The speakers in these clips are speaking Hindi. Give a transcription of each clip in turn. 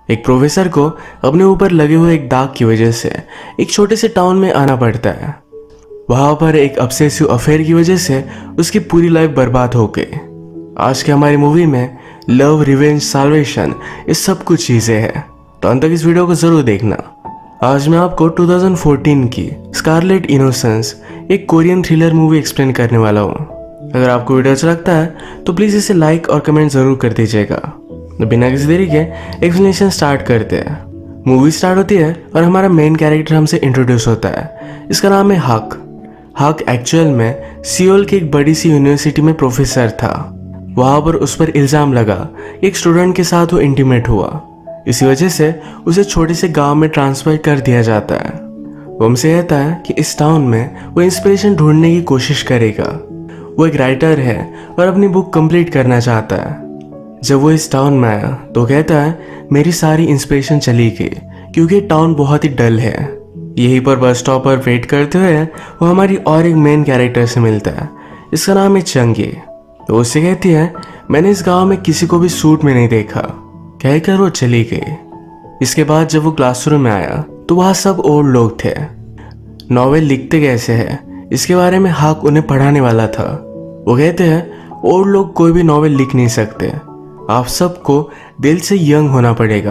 एक प्रोफेसर को अपने ऊपर लगे हुए एक दाग की वजह से एक छोटे से टाउन में आना पड़ता है। वहां पर एक ऑब्सेसिव अफेयर की वजह से उसकी पूरी लाइफ बर्बाद हो गई। आज की हमारी मूवी में लव, रिवेंज, साल्वेशन ये सब कुछ चीजें हैं, तो अंत तक इस वीडियो को जरूर देखना। आज मैं आपको 2014 की स्कारलेट इनोसेंस एक कोरियन थ्रिलर मूवी एक्सप्लेन करने वाला हूँ। अगर आपको वीडियो अच्छा लगता है तो प्लीज इसे लाइक और कमेंट जरूर कर दीजिएगा। तो बिना किसी देरी के एक्सप्लेनेशन स्टार्ट करते हैं। मूवी स्टार्ट होती है और हमारा मेन कैरेक्टर हमसे इंट्रोड्यूस होता है। इसका नाम है हक। हक एक्चुअल में सियोल की एक बड़ी सी यूनिवर्सिटी में प्रोफेसर था। वहां पर उस पर इल्जाम लगा एक स्टूडेंट के साथ वो इंटीमेट हुआ। इसी वजह से उसे छोटे से गांव में ट्रांसफर कर दिया जाता है। वो हमसे कहता है कि इस टाउन में वो इंस्पिरेशन ढूंढने की कोशिश करेगा। वो एक राइटर है और अपनी बुक कंप्लीट करना चाहता है। जब वो इस टाउन में आया तो कहता है मेरी सारी इंस्पिरेशन चली गई क्योंकि टाउन बहुत ही डल है। यहीं पर बस स्टॉप पर वेट करते हुए वो हमारी और एक मेन कैरेक्टर से मिलता है। इसका नाम है चंगी। तो उससे कहती है मैंने इस गांव में किसी को भी सूट में नहीं देखा, कहकर वो चली गई। इसके बाद जब वो क्लासरूम में आया तो वहाँ सब ओल्ड लोग थे। नॉवेल लिखते कैसे हैं इसके बारे में हक उन्हें पढ़ाने वाला था। वो कहते हैं ओल्ड लोग कोई भी नॉवेल लिख नहीं सकते, आप सबको दिल से यंग होना पड़ेगा।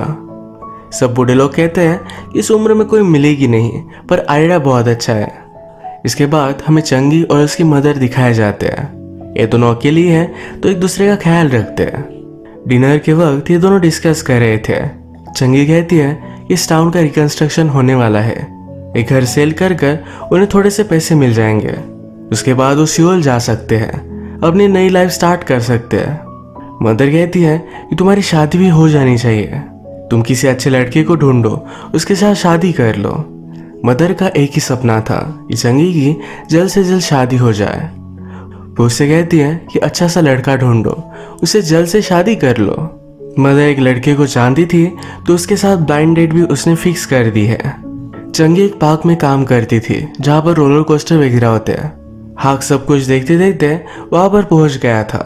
सब बूढ़े लोग कहते हैं इस उम्र में कोई मिलेगी नहीं, पर आइडिया बहुत अच्छा है। इसके बाद हमें चंगी और उसकी मदर दिखाए जाते हैं। ये दोनों अकेली हैं तो एक दूसरे का ख्याल रखते हैं। डिनर के वक्त ये दोनों डिस्कस कर रहे थे। चंगी कहती है इस टाउन का रिकंस्ट्रक्शन होने वाला है, एक घर सेल कर उन्हें थोड़े से पैसे मिल जाएंगे। उसके बाद वो सियोल जा सकते हैं, अपनी नई लाइफ स्टार्ट कर सकते हैं। मदर कहती है कि तुम्हारी शादी भी हो जानी चाहिए, तुम किसी अच्छे लड़के को ढूंढो, उसके साथ शादी कर लो। मदर का एक ही सपना था कि चंगी की जल्द से जल्द शादी हो जाए। वो उससे कहती है कि अच्छा सा लड़का ढूंढो, उसे जल्द से शादी कर लो। मदर एक लड़के को जानती थी तो उसके साथ ब्लाइंड डेट भी उसने फिक्स कर दी है। चंगी एक पार्क में काम करती थी जहाँ पर रोलर कोस्टर वगैरह होते हैं। हाक सब कुछ देखते देखते वहां पर पहुंच गया था।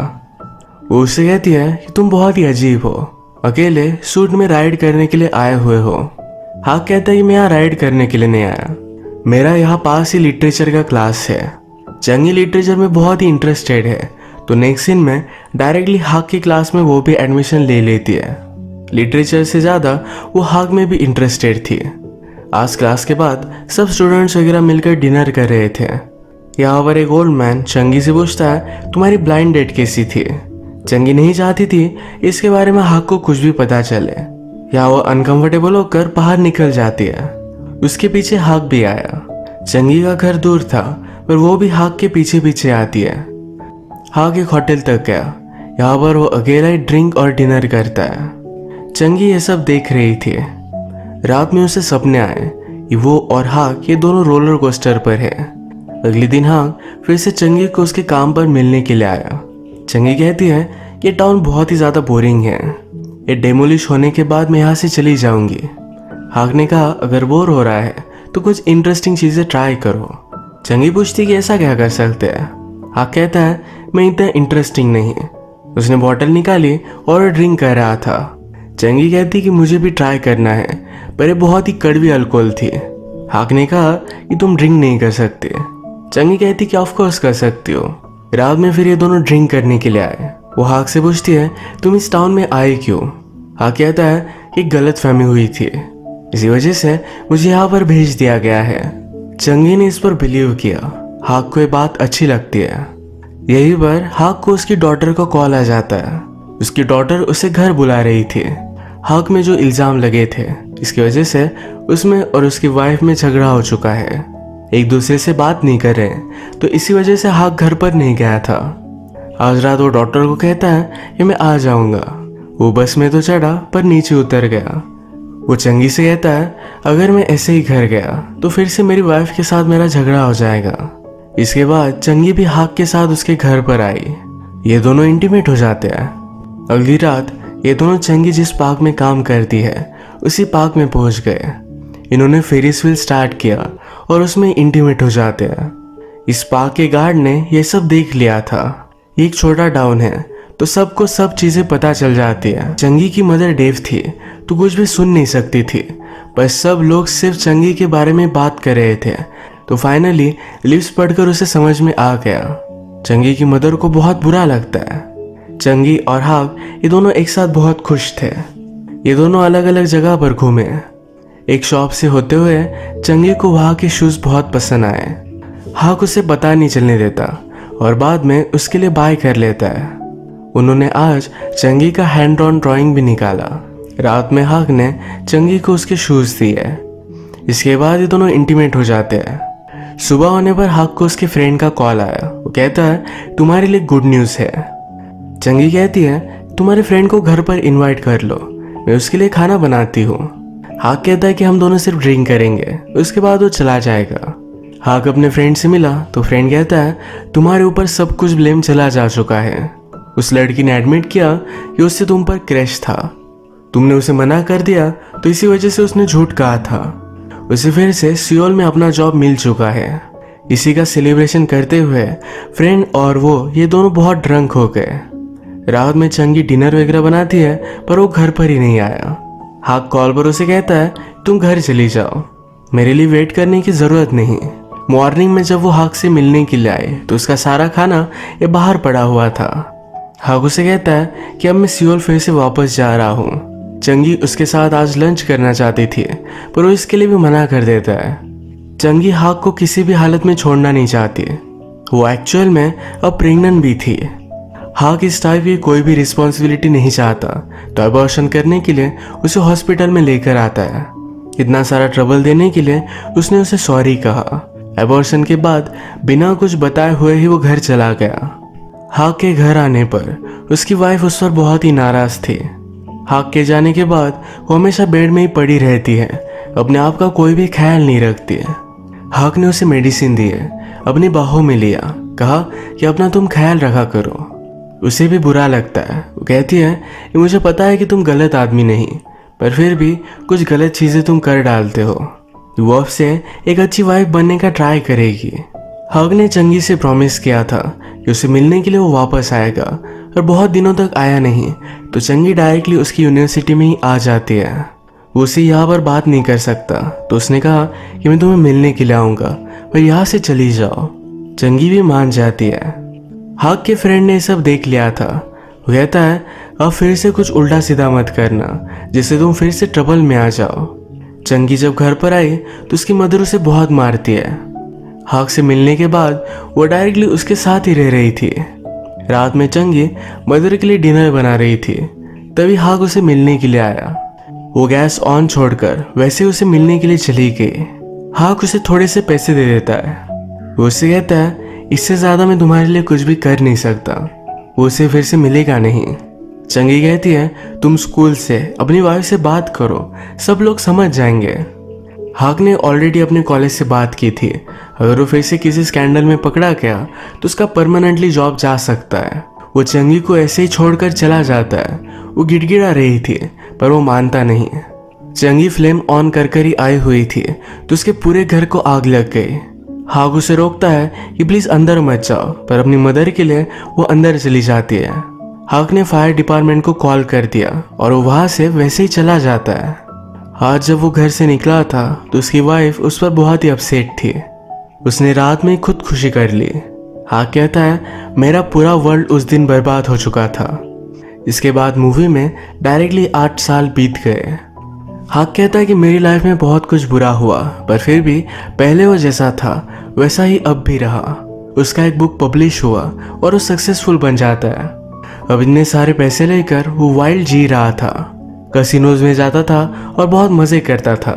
वो उससे कहती है कि तुम बहुत ही अजीब हो, अकेले सूट में राइड करने के लिए आए हुए हो। हाक कहता है कि मैं यहाँ राइड करने के लिए नहीं आया, मेरा यहाँ पास ही लिटरेचर का क्लास है। चंगी लिटरेचर में बहुत ही इंटरेस्टेड है तो नेक्स्ट सीन में डायरेक्टली हाक की क्लास में वो भी एडमिशन ले लेती है। लिटरेचर से ज़्यादा वो हाक में भी इंटरेस्टेड थी। आज क्लास के बाद सब स्टूडेंट्स वगैरह मिलकर डिनर कर रहे थे। यहाँ पर एक ओल्ड मैन चंगी से पूछता है तुम्हारी ब्लाइंड डेट कैसी थी। चंगी नहीं चाहती थी इसके बारे में हाक को कुछ भी पता चले। यहाँ वो अनकंफर्टेबल होकर बाहर निकल जाती है। उसके पीछे हाक भी आया। चंगी का घर दूर था पर वो भी हाक के पीछे पीछे आती है। हाक एक होटल तक गया। यहाँ पर वो अकेला ही ड्रिंक और डिनर करता है। चंगी ये सब देख रही थी। रात में उसे सपने आए कि वो और हाक ये दोनों रोलर कोस्टर पर है। अगले दिन हाक फिर से चंगी को उसके काम पर मिलने के लिए आया। चंगी कहती है ये टाउन बहुत ही ज़्यादा बोरिंग है, ये डेमोलिश होने के बाद मैं यहाँ से चली जाऊंगी। हाक ने कहा अगर बोर हो रहा है तो कुछ इंटरेस्टिंग चीज़ें ट्राई करो। चंगी पूछती कि ऐसा क्या कर सकते हैं। हाक कहता है मैं इतना इंटरेस्टिंग नहीं। उसने बॉटल निकाली और ड्रिंक कर रहा था। चंगी कहती कि मुझे भी ट्राई करना है, पर ये बहुत ही कड़वी अल्कोहल थी। हाक ने कहा कि तुम ड्रिंक नहीं कर सकते। चंगी कहती कि ऑफ कोर्स कर सकती हो। रात में फिर ये दोनों ड्रिंक करने के लिए आए। वो हाक से पूछती है तुम इस टाउन में आए क्यों। हाक कहता है कि गलत फहमी हुई थी, इसी वजह से मुझे यहाँ पर भेज दिया गया है। चंगी ने इस पर बिलीव किया। हाक को ये बात अच्छी लगती है। यही पर हाक को उसकी डॉटर का कॉल आ जाता है। उसकी डॉटर उसे घर बुला रही थी। हाक में जो इल्जाम लगे थे इसकी वजह से उसमें और उसकी वाइफ में झगड़ा हो चुका है। एक दूसरे से बात नहीं कर रहे तो इसी वजह से हाक घर पर नहीं गया था। आज रात वो डॉक्टर को कहता है कि मैं आ जाऊंगा। वो बस में तो चढ़ा पर नीचे उतर गया। वो चंगी से कहता है अगर मैं ऐसे ही घर गया तो फिर से मेरी वाइफ के साथ मेरा झगड़ा हो जाएगा। इसके बाद चंगी भी हाक के साथ उसके घर पर आई। ये दोनों इंटीमेट हो जाते हैं। अगली रात ये दोनों चंगी जिस पार्क में काम करती है उसी पार्क में पहुंच गए। इन्होंने फेरिस व्हील स्टार्ट किया और उसमें इंटीमेट हो जाते हैं। इस पार्क के गार्ड ने यह सब देख लिया था। ये एक छोटा टाउन है तो सबको सब चीजें पता चल जाती है। चंगी की मदर डेव थी तो कुछ भी सुन नहीं सकती थी, पर सब लोग सिर्फ चंगी के बारे में बात कर रहे थे। तो फाइनली लिप्स पढ़कर उसे समझ में आ गया। चंगी की मदर को बहुत बुरा लगता है। चंगी और हाक ये दोनों एक साथ बहुत खुश थे। ये दोनों अलग अलग जगह पर घूमे। एक शॉप से होते हुए चंगी को वहाँ के शूज बहुत पसंद आए। हाक उसे पता नहीं चलने देता और बाद में उसके लिए बाय कर लेता है। उन्होंने आज चंगी का हैंड ऑन ड्राइंग भी निकाला। रात में हाक ने चंगी को उसके शूज दिए। इसके बाद ये दोनों इंटीमेट हो जाते हैं। सुबह होने पर हाक को उसके फ्रेंड का कॉल आया। वो कहता है तुम्हारे लिए गुड न्यूज़ है। चंगी कहती है तुम्हारे फ्रेंड को घर पर इनवाइट कर लो, मैं उसके लिए खाना बनाती हूँ। हाक कहता है कि हम दोनों सिर्फ ड्रिंक करेंगे, उसके बाद वो चला जाएगा। हाक अपने फ्रेंड से मिला तो फ्रेंड कहता है तुम्हारे ऊपर सब कुछ ब्लेम चला जा चुका है। उस लड़की ने एडमिट किया कि उससे तुम पर क्रश था, तुमने उसे मना कर दिया तो इसी वजह से उसने झूठ कहा था। उसे फिर से सियोल में अपना जॉब मिल चुका है। इसी का सेलिब्रेशन करते हुए फ्रेंड और वो ये दोनों बहुत ड्रंक हो गए। रात में चंगी डिनर वगैरह बनाती है पर वो घर पर ही नहीं आया। हाक कॉल पर उसे कहता है तुम घर चली जाओ, मेरे लिए वेट करने की जरूरत नहीं। मॉर्निंग में जब वो हाक से मिलने के लिए आए तो उसका सारा खाना ये बाहर पड़ा हुआ था। हाक उसे कहता है कि अब मैं सियोल फिर से वापस जा रहा हूँ। चंगी उसके साथ आज लंच करना चाहती थी पर वो इसके लिए भी मना कर देता है। चंगी हाक को किसी भी हालत में छोड़ना नहीं चाहती। वो एक्चुअल में अब प्रेग्नेंट भी थी। हाक इस टाइप की कोई भी रिस्पॉन्सिबिलिटी नहीं चाहता तो अबॉर्शन करने के लिए उसे हॉस्पिटल में लेकर आता है। इतना सारा ट्रबल देने के लिए उसने उसे सॉरी कहा। अबॉर्शन के बाद बिना कुछ बताए हुए ही वो घर चला गया। हाक के घर आने पर उसकी वाइफ उस पर बहुत ही नाराज थी। हाक के जाने के बाद वो हमेशा बेड में ही पड़ी रहती है, अपने आप का कोई भी ख्याल नहीं रखती है। हाक ने उसे मेडिसिन दी है, अपनी बाहों में लिया, कहा कि अपना तुम ख्याल रखा करो। उसे भी बुरा लगता है। वो कहती है कि मुझे पता है कि तुम गलत आदमी नहीं, पर फिर भी कुछ गलत चीज़ें तुम कर डालते हो। वो अब से एक अच्छी वाइफ बनने का ट्राई करेगी। हाक ने चंगी से प्रॉमिस किया था कि उसे मिलने के लिए वो वापस आएगा और बहुत दिनों तक आया नहीं तो चंगी डायरेक्टली उसकी यूनिवर्सिटी में ही आ जाती है। वो उसे यहाँ पर बात नहीं कर सकता तो उसने कहा कि मैं तुम्हें मिलने के लिए आऊँगा पर यहाँ से चली जाओ। चंगी भी मान जाती है। हाक के फ्रेंड ने सब देख लिया था। वो कहता है अब फिर से कुछ उल्टा सीधा मत करना जिससे तुम फिर से ट्रबल में आ जाओ। चंगी जब घर पर आई तो उसकी मदर उसे बहुत मारती है। हाक से मिलने के बाद वो डायरेक्टली उसके साथ ही रह रही थी। रात में चंगी मदर के लिए डिनर बना रही थी, तभी हाक उसे मिलने के लिए आया। वो गैस ऑन छोड़कर वैसे उसे मिलने के लिए चली गई। हाक उसे थोड़े से पैसे दे देता है। वो उससे कहता है इससे ज़्यादा मैं तुम्हारे लिए कुछ भी कर नहीं सकता। वो उसे फिर से मिलेगा नहीं। चंगी कहती है तुम स्कूल से अपनी वाइफ से बात करो, सब लोग समझ जाएंगे। हाक ने ऑलरेडी अपने कॉलेज से बात की थी, अगर वो फिर से किसी स्कैंडल में पकड़ा गया तो उसका परमानेंटली जॉब जा सकता है। वो चंगी को ऐसे ही छोड़कर चला जाता है। वो गिड़गिड़ा रही थी पर वो मानता नहीं। चंगी फ्लेम ऑन कर ही आई हुई थी तो उसके पूरे घर को आग लग गई। हाक उसे रोकता है कि प्लीज अंदर मत जाओ, पर अपनी मदर के लिए वो अंदर चली जाती है। हाक ने फायर डिपार्टमेंट को कॉल कर दिया और वो वहां से वैसे ही चला जाता है। आज जब वो घर से निकला था तो उसकी वाइफ उस पर बहुत ही अपसेट थी। उसने रात में खुदकुशी कर ली। हाक कहता है मेरा पूरा वर्ल्ड उस दिन बर्बाद हो चुका था। इसके बाद मूवी में डायरेक्टली 8 साल बीत गए। हाक कहता है कि मेरी लाइफ में बहुत कुछ बुरा हुआ पर फिर भी पहले वो जैसा था वैसा ही अब भी रहा। उसका एक बुक पब्लिश हुआ और वो सक्सेसफुल बन जाता है। अब इतने सारे पैसे लेकर वो वाइल्ड जी रहा था, कसिनोज में जाता था और बहुत मजे करता था।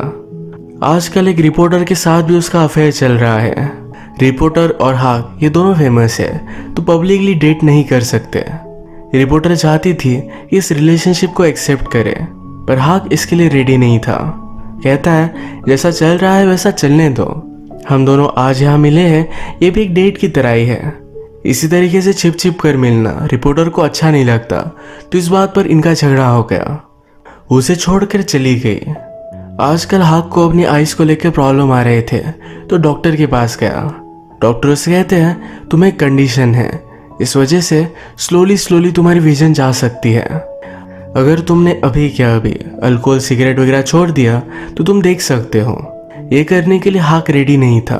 आजकल एक रिपोर्टर के साथ भी उसका अफेयर चल रहा है। रिपोर्टर और हाक ये दोनों फेमस है तो पब्लिकली डेट नहीं कर सकते। रिपोर्टर चाहती थी कि इस रिलेशनशिप को एक्सेप्ट करे पर हाक इसके लिए रेडी नहीं था। कहता है जैसा चल रहा है वैसा चलने दो, हम दोनों आज यहाँ मिले हैं ये भी एक डेट की तरह ही है। इसी तरीके से छिप छिप कर मिलना रिपोर्टर को अच्छा नहीं लगता तो इस बात पर इनका झगड़ा हो गया। उसे छोड़कर चली गई। आजकल हाक को अपनी आइज को लेकर प्रॉब्लम आ रहे थे तो डॉक्टर के पास गया। डॉक्टर उसे कहते हैं तुम्हें एक कंडीशन है, इस वजह से स्लोली तुम्हारी विजन जा सकती है। अगर तुमने अभी क्या अभी अल्कोहल सिगरेट वगैरह छोड़ दिया तो तुम देख सकते हो। ये करने के लिए हाक रेडी नहीं था।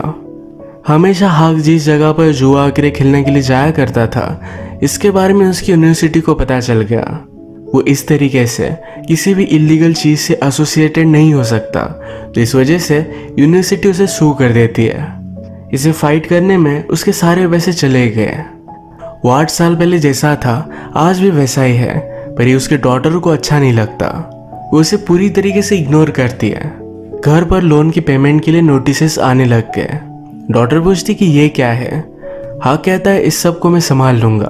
हमेशा हाक जिस जगह पर जुआ वगैरह खेलने के लिए जाया करता था, इसके बारे में उसकी यूनिवर्सिटी को पता चल गया। वो इस तरीके से किसी भी इलीगल चीज से एसोसिएटेड नहीं हो सकता, तो इस वजह से यूनिवर्सिटी उसे सू कर देती है। इसे फाइट करने में उसके सारे पैसे चले गए। वो 8 साल पहले जैसा था आज भी वैसा ही है, पर ये उसके डॉटर को अच्छा नहीं लगता। वो उसे पूरी तरीके से इग्नोर करती है। घर पर लोन की पेमेंट के लिए नोटिसेस आने लग गए। डॉटर पूछती कि ये क्या है। हाँ कहता है इस सब को मैं संभाल लूंगा।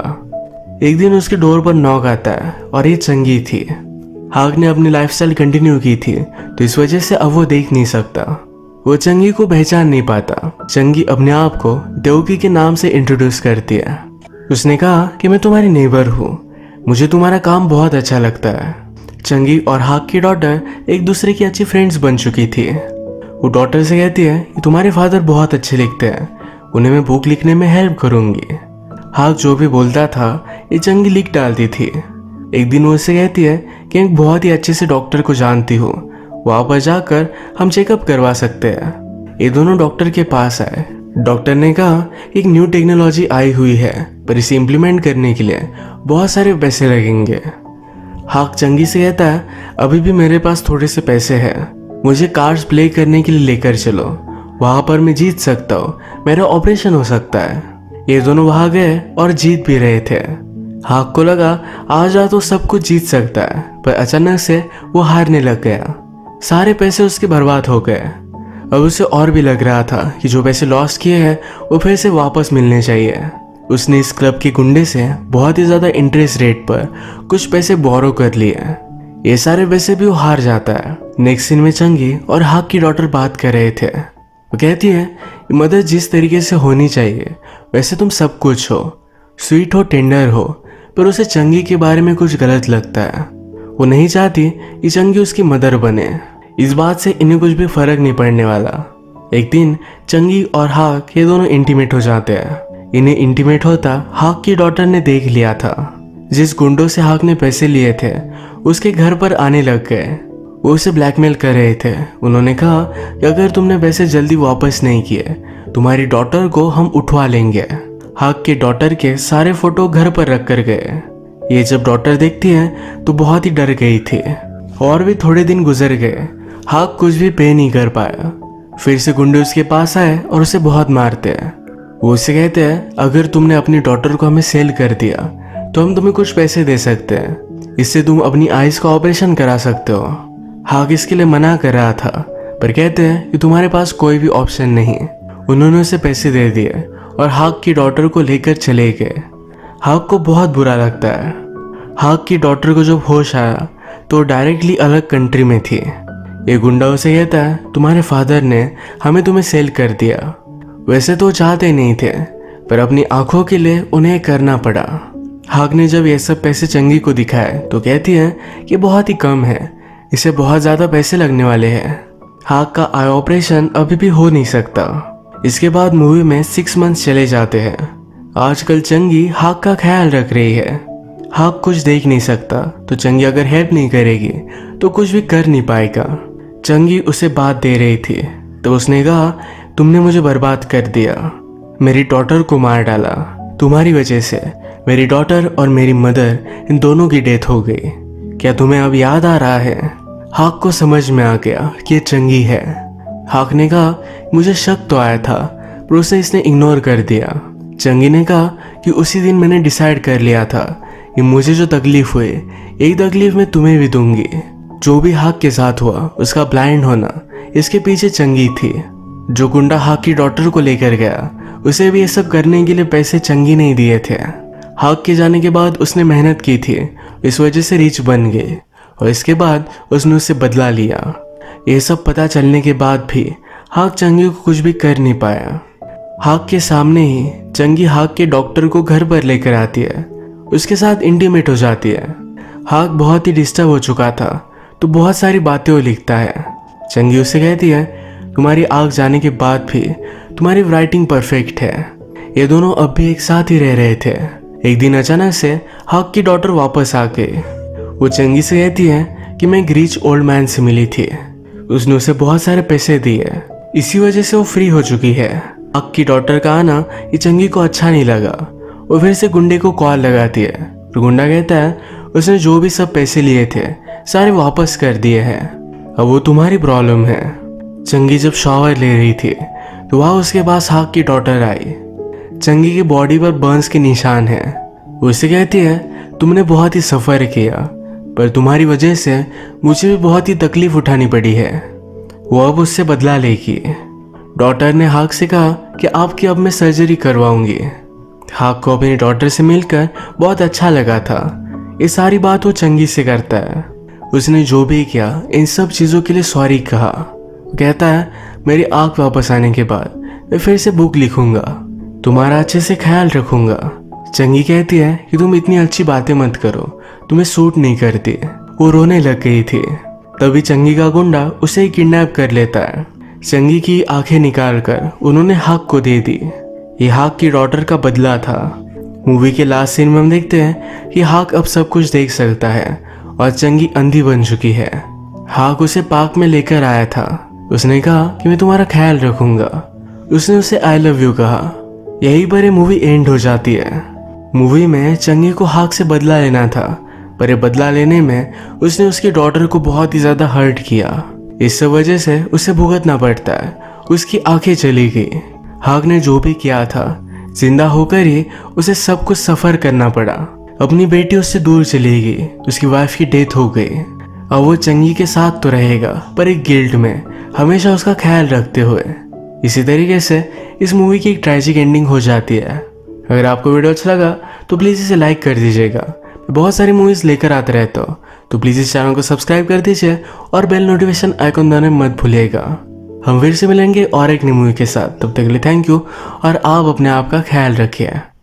एक दिन उसके डोर पर नॉक आता है और ये चंगी थी। हाक ने अपनी लाइफस्टाइल कंटिन्यू की थी, तो इस वजह से अब वो देख नहीं सकता। वो चंगी को पहचान नहीं पाता। चंगी अपने आप को देवकी के नाम से इंट्रोड्यूस करती है। उसने कहा कि मैं तुम्हारी नेबर हूँ, मुझे तुम्हारा काम बहुत अच्छा लगता है। चंगी और हाक की डॉटर एक दूसरे की अच्छी फ्रेंड्स बन चुकी थी। वो डॉटर से कहती है कि तुम्हारे फादर बहुत अच्छे लिखते हैं, उन्हें मैं बुक लिखने में हेल्प करूंगी। हाक जो भी बोलता था ये चंगी लिख डालती थी। एक दिन वो उससे कहती है कि एक बहुत ही अच्छे से डॉक्टर को जानती हूँ, वहां पर जाकर हम चेकअप करवा सकते हैं। ये दोनों डॉक्टर के पास आए। डॉक्टर ने कहा एक न्यू टेक्नोलॉजी आई हुई है, पर इसे इम्प्लीमेंट करने के लिए बहुत सारे पैसे लगेंगे। हाक चंगी से कहता है अभी भी मेरे पास थोड़े से पैसे हैं, मुझे कार्ड्स प्ले करने के लिए लेकर चलो, वहां पर मैं जीत सकता हूँ, मेरा ऑपरेशन हो सकता है। ये दोनों वहां गए और जीत भी रहे थे। हाक को लगा आज तो सब कुछ जीत सकता है, पर अचानक से वो हारने लग गया। सारे पैसे उसके बर्बाद हो गए। अब उसे और भी लग रहा था कि जो पैसे लॉस किए हैं वो फिर से वापस मिलने चाहिए। उसने इस क्लब के गुंडे से बहुत ही ज्यादा इंटरेस्ट रेट पर कुछ पैसे बोरो कर लिए। ये सारे पैसे भी वो हार जाता है। नेक्स्ट सीन में चंगी और हाक की डॉटर बात कर रहे थे। वो कहती है मदद जिस तरीके से होनी चाहिए वैसे तुम सब कुछ हो, स्वीट हो, टेंडर हो, पर उसे चंगी के बारे में कुछ गलत लगता है। वो नहीं चाहती कि चंगी उसकी मदर बने। इस बात से इन्हें कुछ भी फर्क नहीं पड़ने वाला। एक दिन चंगी और हाक ये दोनों इंटीमेट हो जाते हैं। इन्हें इंटीमेट होता हाक की डॉटर ने देख लिया था। जिस गुंडों से हाक ने पैसे लिए थे उसके घर पर आने लग गए। वो उसे ब्लैकमेल कर रहे थे। उन्होंने कहा कि अगर तुमने पैसे जल्दी वापस नहीं किए तुम्हारी डॉटर को हम उठवा लेंगे। हाक के डॉटर के सारे फोटो घर पर रख कर गए। ये जब डॉटर देखती है तो बहुत ही डर गई थी। और भी थोड़े दिन गुजर गए। हाक कुछ भी पे नहीं कर पाया। फिर से गुंडे उसके पास आए और उसे बहुत मारते हैं। वो उसे कहते हैं अगर तुमने अपनी डॉटर को हमें सेल कर दिया तो हम तुम्हें कुछ पैसे दे सकते हैं, इससे तुम अपनी आइज का ऑपरेशन करा सकते हो। हाक इसके लिए मना कर रहा था, पर कहते हैं कि तुम्हारे पास कोई भी ऑप्शन नहीं। उन्होंने उसे पैसे दे दिए और हाक की डॉटर को लेकर चले गए। हाक को बहुत बुरा लगता है। हाक की डॉटर को जब होश आया तो डायरेक्टली अलग कंट्री में थी। ये गुंडा उसे कहता है तुम्हारे फादर ने हमें तुम्हें सेल कर दिया। वैसे तो चाहते नहीं थे, पर अपनी आंखों के लिए उन्हें करना पड़ा। हाक ने जब ये सब पैसे चंगी को दिखाए तो कहती है कि बहुत ही कम है, इसे बहुत ज्यादा पैसे लगने वाले हैं। हाक का आई ऑपरेशन अभी भी हो नहीं सकता। इसके बाद मूवी में 6 मंथ्स चले जाते हैं। आजकल चंगी हाक का ख्याल रख रही है। हाक कुछ देख नहीं सकता, तो चंगी अगर हेल्प नहीं करेगी तो कुछ भी कर नहीं पाएगा। चंगी उसे बात दे रही थी तो उसने कहा तुमने मुझे बर्बाद कर दिया, मेरी डॉटर को मार डाला। तुम्हारी वजह से मेरी डॉटर और मेरी मदर इन दोनों की डेथ हो गई। क्या तुम्हें अब याद आ रहा है? हाक को समझ में आ गया कि ये चंगी है। हाक ने कहा मुझे शक तो आया था, पर उसे इसने इग्नोर कर दिया। चंगी ने कहा कि उसी दिन मैंने डिसाइड कर लिया था कि मुझे जो तकलीफ हुई एक तकलीफ मैं तुम्हें भी दूंगी। जो भी हाक के साथ हुआ उसका ब्लाइंड होना इसके पीछे चंगी थी। जो गुंडा हाक की डॉटर को लेकर गया उसे भी ये सब करने के लिए पैसे चंगी नहीं दिए थे। हाक के जाने के बाद उसने मेहनत की थी, इस वजह से रिच बन गई और इसके बाद उसने उससे बदला लिया। ये सब पता चलने के बाद भी हाक चंगी को कुछ भी कर नहीं पाया। हाक के सामने ही चंगी हाक के डॉक्टर को घर पर लेकर आती है, उसके साथ इंटीमेट हो जाती है। हाक बहुत ही डिस्टर्ब हो चुका था तो बहुत सारी बातें वो लिखता है। चंगी उससे कहती है तुम्हारी आग जाने के बाद भी तुम्हारी राइटिंग परफेक्ट है। ये दोनों अब भी एक साथ ही रह रहे थे। एक दिन अचानक से हाक की डॉटर वापस आ गई। वो चंगी से कहती है कि मैं एक रिच ओल्ड मैन से मिली थी, उसने उसे बहुत सारे पैसे दिए, इसी वजह से वो फ्री हो चुकी है। हाक की डॉटर का आना ये चंगी को अच्छा नहीं लगा। वो फिर से गुंडे को कॉल लगाती है तो गुंडा कहता है उसने जो भी सब पैसे लिए थे सारे वापस कर दिए हैं, अब वो तुम्हारी प्रॉब्लम है। चंगी जब शॉवर ले रही थी तो वहाँ उसके पास हाक की डॉटर आई। चंगी की बॉडी पर बर्न्स के निशान हैं। वो उसे कहती है तुमने बहुत ही सफ़र किया, पर तुम्हारी वजह से मुझे भी बहुत ही तकलीफ उठानी पड़ी है। वो अब उससे बदला लेगी। डॉटर ने हाक से कहा कि आपकी अब मैं सर्जरी करवाऊंगी। हाक को अपनी डॉटर से मिलकर बहुत अच्छा लगा था। ये सारी बात वो चंगी से करता है। उसने जो भी किया इन सब चीज़ों के लिए सॉरी कहा। वो कहता है मेरी आँख वापस आने के बाद मैं फिर से बुक लिखूंगा, तुम्हारा अच्छे से ख्याल रखूंगा। चंगी कहती है कि तुम इतनी अच्छी बातें मत करो, तुम्हें सूट नहीं करती। वो रोने लग गई थी। तभी चंगी का गुंडा उसे किडनैप कर लेता है। चंगी की आंखें निकाल कर उन्होंने हाक को दे दी। ये हाक की डॉटर का बदला था। मूवी के लास्ट सीन में हम देखते हैं कि हाक अब सब कुछ देख सकता है और चंगी अंधी बन चुकी है। हाक उसे पार्क में लेकर आया था। उसने कहा कि मैं तुम्हारा ख्याल रखूंगा। उसने उसे आई लव यू कहा। यहीं पर ये मूवी एंड हो जाती है। मूवी में चंगी को हाक से बदला लेना था, पर ये बदला लेने में उसने उसकी डॉटर को बहुत ही ज्यादा हर्ट किया। इस वजह से उसे भुगतना पड़ता है। उसकी आंखें चली गई। हाक ने जो भी किया था जिंदा होकर ही उसे सब कुछ सफर करना पड़ा। अपनी बेटी उससे दूर चली गई, उसकी वाइफ की डेथ हो गई। अब वो चंगी के साथ तो रहेगा पर एक गिल्ट में, हमेशा उसका ख्याल रखते हुए। इसी तरीके से इस मूवी की एक ट्रेजिक एंडिंग हो जाती है। अगर आपको वीडियो अच्छा लगा तो प्लीज़ इसे लाइक कर दीजिएगा। मैं बहुत सारी मूवीज़ लेकर आते रहता हूँ, तो प्लीज़ इस चैनल को सब्सक्राइब कर दीजिए और बेल नोटिफिकेशन आइकन दबाना मत भूलिएगा। हम फिर से मिलेंगे और एक नई मूवी के साथ। तब तक के लिए थैंक यू और आप अपने आप का ख्याल रखिए।